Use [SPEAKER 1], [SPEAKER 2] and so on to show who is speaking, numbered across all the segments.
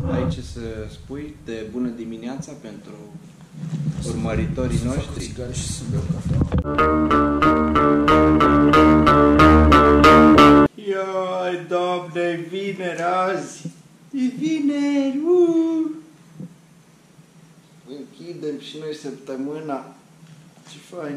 [SPEAKER 1] Ai ce să spui de bună dimineața pentru urmăritorii noștri?
[SPEAKER 2] Și să beau cafea.
[SPEAKER 1] Ioi, Doamne, e vineri azi! E vineri! Închidem și noi săptămâna. Ce fain!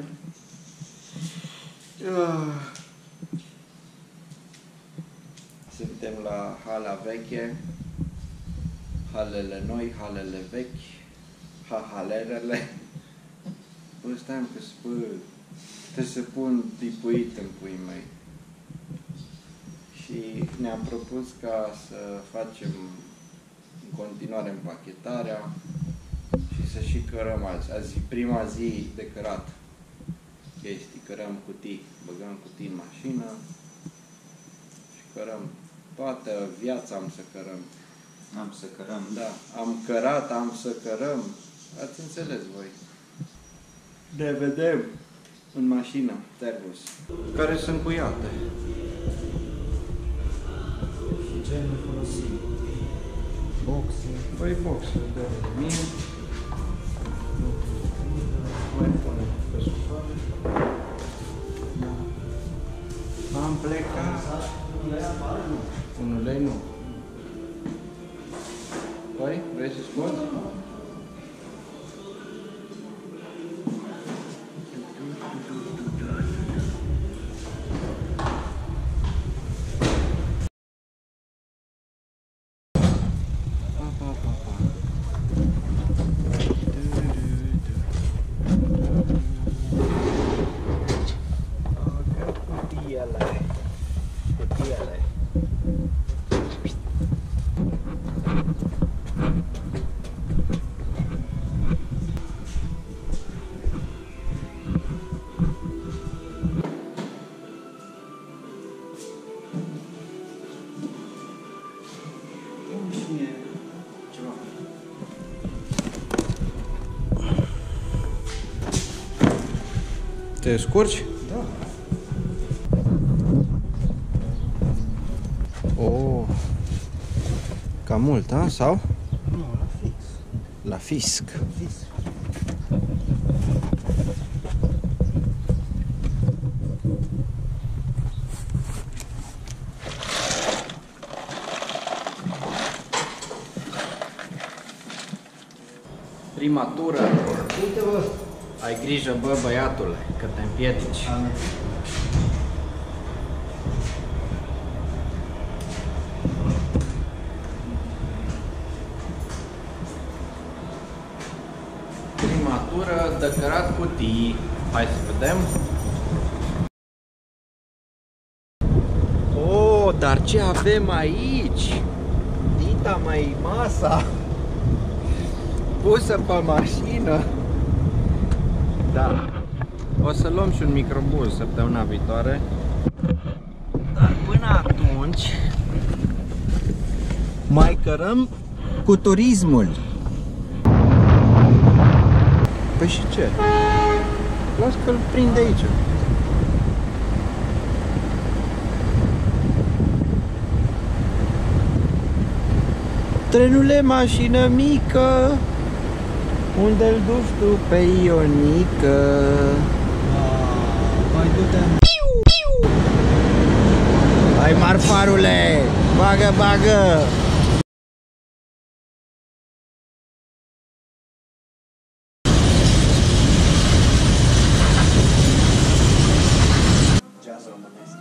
[SPEAKER 1] Suntem la hala veche, halele noi, halele vechi, halerele. Bă, stai că trebuie să pun tipuit în puii mei. Și ne-am propus ca să facem în continuare împachetarea și să și cărăm azi. Azi e prima zi de cărat chestii, cărăm cutii, băgăm cutii în mașină și cărăm. Toată viața am să cărăm.
[SPEAKER 2] Am să cărăm.
[SPEAKER 1] Da, am cărat, am să cărăm. Ați înțeles voi. Ne vedem în mașină, Tervus, care sunt cuiate.
[SPEAKER 2] Și ce ne folosim? Boxe.
[SPEAKER 1] Păi boxe de mine. Mai pune pe sufă. Am plecat. 1 lei nu. Păi, vrei să scoți? Te scurci?
[SPEAKER 2] Da.
[SPEAKER 1] Oh. Cam mult, a? Sau?
[SPEAKER 2] Nu, la fix.
[SPEAKER 1] La fisc.
[SPEAKER 2] Fix.
[SPEAKER 1] Prima tură.
[SPEAKER 2] Uite, bă.
[SPEAKER 1] Ai grijă, bă, băiatule, că te împiedici. Prima tură de cărat cutii. Hai să vedem. Oh, dar ce avem aici? Dita mai masa pusă pe mașină. Da. O să luăm și un microbuz săptămâna viitoare. Dar până atunci mai cărăm cu turismul. Păi și ce? Las că-l prinde aici. Trenule, mașină mică, unde-l duci tu pe Ionică?
[SPEAKER 2] Mai du-te.
[SPEAKER 1] Hai, marfarule! Bagă, bagă!
[SPEAKER 2] Jazz românesc.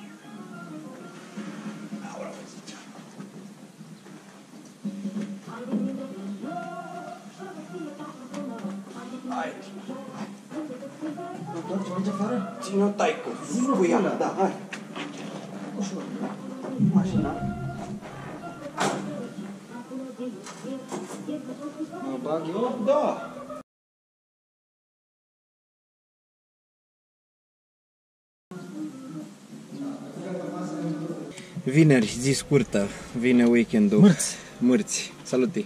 [SPEAKER 1] Hai!
[SPEAKER 2] Nu, tot ce merge afară?
[SPEAKER 1] Ține-o, taică! Spuia, da, hai!
[SPEAKER 2] Ușor. Mașina. Mă bag eu?
[SPEAKER 1] Da! Vineri, zi scurtă, vine weekendul.
[SPEAKER 2] Mârți.
[SPEAKER 1] Mârți. Saluti!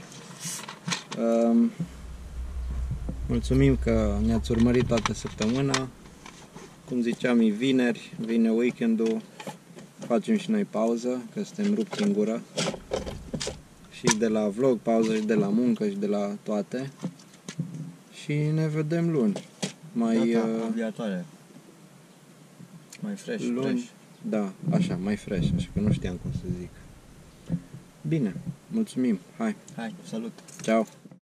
[SPEAKER 1] Mulțumim că ne-ați urmărit toată săptămâna. Cum ziceam, e vineri, vine weekendul. Facem și noi pauză, că suntem rupți în gură. Și și de la vlog, pauză și de la muncă și de la toate. Și ne vedem luni. Mai
[SPEAKER 2] viatoare. Mai fresh,
[SPEAKER 1] luni.
[SPEAKER 2] fresh.
[SPEAKER 1] Da, așa, mai fresh, așa că nu știam cum să zic. Bine, mulțumim, hai.
[SPEAKER 2] Hai, salut.
[SPEAKER 1] Ciao.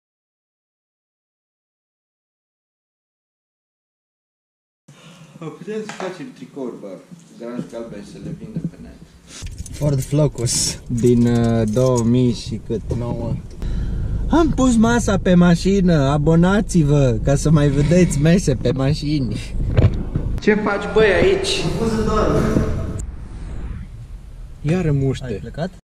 [SPEAKER 1] Putem să facem tricouri, bă, Garaj Galben, să le vindem pe net.
[SPEAKER 2] Ford Focus.
[SPEAKER 1] Din 2000 și cât?
[SPEAKER 2] 9. Am pus masa pe mașină, abonați-vă ca să mai vedeți mese pe mașini.
[SPEAKER 1] Ce faci, băi, aici?
[SPEAKER 2] Am pus în doar.
[SPEAKER 1] Iară muște.
[SPEAKER 2] Ai plecat?